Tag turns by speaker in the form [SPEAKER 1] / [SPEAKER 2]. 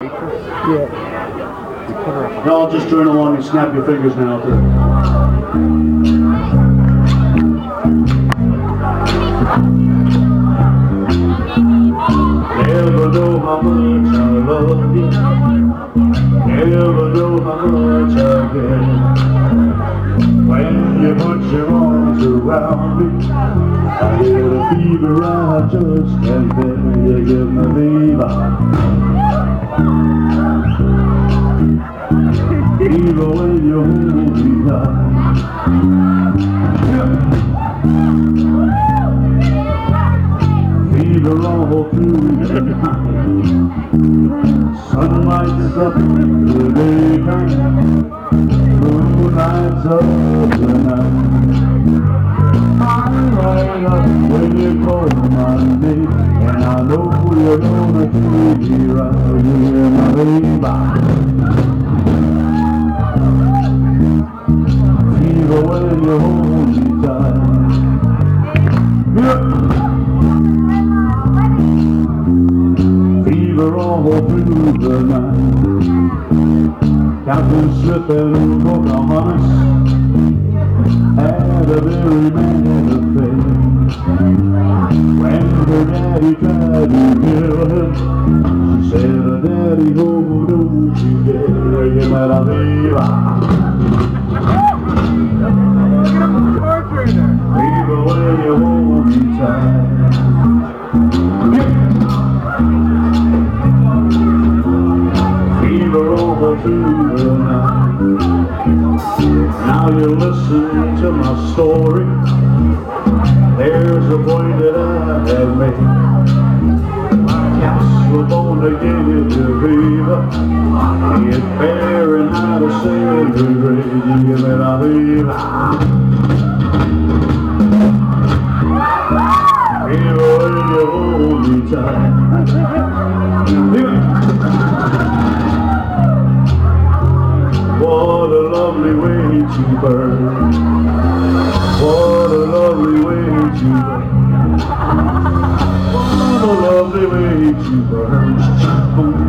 [SPEAKER 1] Yeah.
[SPEAKER 2] Y'all just turn along and snap your fingers now. Never know how much I love you. Never know how much I care. When you put your arms around me, I get a fever I just can't bear. You give me fever. Fever when you hold me tight. Fever all through the night. Sun lights up the daytime, moon lights up the night. I light up when you call my name, and I know you're gonna treat me right. You're my baby. Fever when you hold me tight. Fever all through the night. Captain slipping Pocahontas had a very bad affair. When her daddy tried to kill him, she said, "Daddy, oh, don't you dare get out of fever." Fever when you hold me tight. Fever over through the night. Now you listen to my story. There's a point that I have made. My cats were born to give you fever. It's Fahrenheit or centigrade. You give me the fever. Fever when you hold me tight. What a lovely way to burn. What a lovely way to burn. What a lovely way to burn.